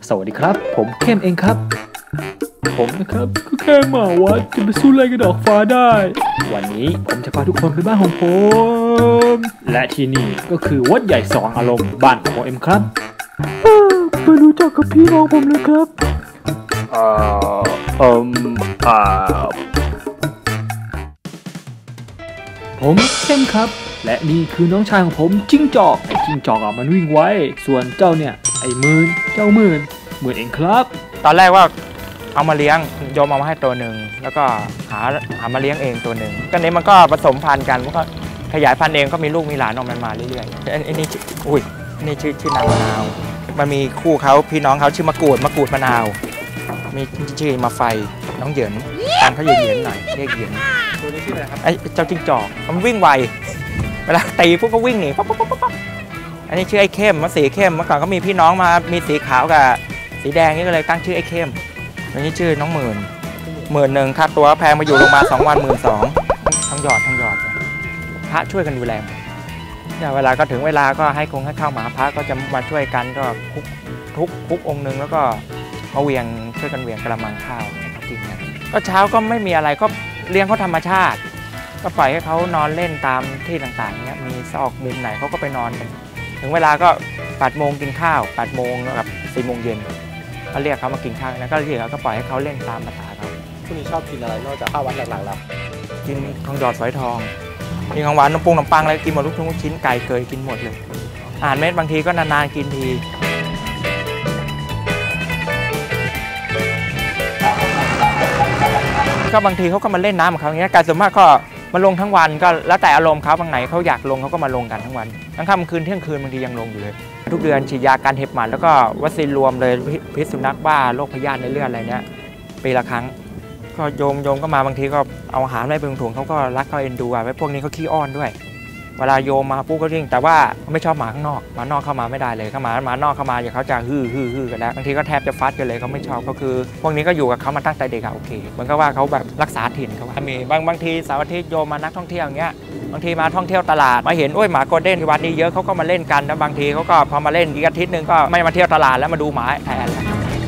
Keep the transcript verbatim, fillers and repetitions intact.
สวัสดีครับผมเข้มเองครับผมนะครับก็แค่หมาวัดจะไปสู้อะไรกับดอกฟ้าได้วันนี้ผมจะพาทุกคนไปบ้านของผมและที่นี่ก็คือวัดใหญ่สองอารมณ์บ้านของผมเองครับไปรู้จักกับพี่น้องผมเลยครับเอ่อเอ่มอ่าผมเข้มครับและนี่คือน้องชายของผมจิ้งจอกไอ้จิ้งจอกอ่ะมันวิ่งไวส่วนเจ้าเนี่ยไอ้หมื่นเจ้าหมื่นหมื่นเองครับตอนแรกว่าเอามาเลี้ยงโยมเอามาให้ตัวหนึ่งแล้วก็หาหามาเลี้ยงเองตัวหนึ่งก็นี้มันก็ผสมพันธุ์กันมันก็ขยายพันธุ์เองก็มีลูกมีหลานออกมามาเรื่อยๆอันนี้อุ้ยนี่ชื่อชื่อนางมะนาวมันมีคู่เขาพี่น้องเขาชื่อมะกรูดมะกรูดมะนาวมีชื่อมาไฟน้องเหยินตามเขาเหยินเหยินหน่อยเรียกเหยินตัวนี้ชื่ออะไรครับไอ้เจ้าจิ้งจอกมันวิ่งไวเวลาตีพวกก็วิ่งหนีป๊อปป๊อปป๊อปอันนี้ชื่อไอ้เข้มมันสีเข้มเมื่อก่อนก็มีพี่น้องมามีสีขาวกับสีแดงนี่ก็เลยตั้งชื่อไอ้เข้มอันนี้ชื่อน้องหมื่นหมื่นหนึ่งค่าตัวแพงมาอยู่ลงมาสองวันหมื่นสองทั้งหยอดทั้งหยอดพระช่วยกันดูแลเนี่ยเวลาก็ถึงเวลาก็ให้คงให้เข้าหมาพระก็จะมาช่วยกันก็คุกทุกคุกองค์หนึ่งแล้วก็มาเวียงช่วยกันเวียงกระมังข้าวกินกันก็เช้าก็ไม่มีอะไรก็เลี้ยงเขาธรรมชาติก็ปล่อยให้เขานอนเล่นตามที่ต่างๆเนี้ยมีซอกมุมไหนเขาก็ไปนอนกันถึงเวลาก็แปดโมงกินข้าวแปดโมงกับสี่โมงเย็นเขาเรียกเขามากินข้าวแล้วก็เรียกเขาก็ปล่อยให้เขาเล่นตามภาษาเขาคุณนี่ชอบกินอะไรนอกจากข้าววัดหลักๆแล้วกินทองหยอดฝอยทองกินของหวานน้ำปุงน้ำปังอะไรกินหมดทุกทุกชิ้นไก่เคยกินหมดเลยอาหารเม็ดบางทีก็นานๆกินทีก็บางทีเขาก็มาเล่นน้ำของเขาอย่างเงี้ยการส่วนมากก็มาลงทั้งวันก็แล้วแต่อารมณ์เขาบางไหนเขาอยากลงเขาก็มาลงกันทั้งวันทั้งค่ำคืนเที่ยงคืนบางทียังลงอยู่เลยทุกเดือนฉีดยาการเห็บหมัดแล้วก็วัคซีนรวมเลยพิษสุนัขบ้าโรคพยาธิในเลือดอะไรเนี้ยปีละครั้งก็โยมโยมก็มาบางทีก็เอาอาหารไว้เป็นถุงเขาก็รักเขาเอ็นดูไว้พวกนี้เขาขี้อ้อนด้วยเวลาโยมมาปุ๊บก็ยิ่งแต่ว่าไม่ชอบหมาข้างนอกหมานอกเข้ามาไม่ได้เลยเข้ามาหมานอกเข้ามาอย่างเขาจะฮือฮือฮือกันแล้วบางทีก็แทบจะฟัดกันเลยเขาไม่ชอบก็คือพวกนี้ก็อยู่กับเขามาตั้งแต่เด็กอะโอเคมันก็ว่าเขาแบบรักษาถิ่นเขาว่ามีบางบางทีเสาร์อาทิตย์โยมมานักท่องเที่ยวอย่างเงี้ยบางทีมาท่องเที่ยวตลาดมาเห็นโอ้ยหมาโกลเด้นที่วัดนี้เยอะเขาก็มาเล่นกันแล้วบางทีเขาก็พอมาเล่นอีกอาทิตย์นึงก็ไม่มาเที่ยวตลาดแล้วมาดูหมาแทน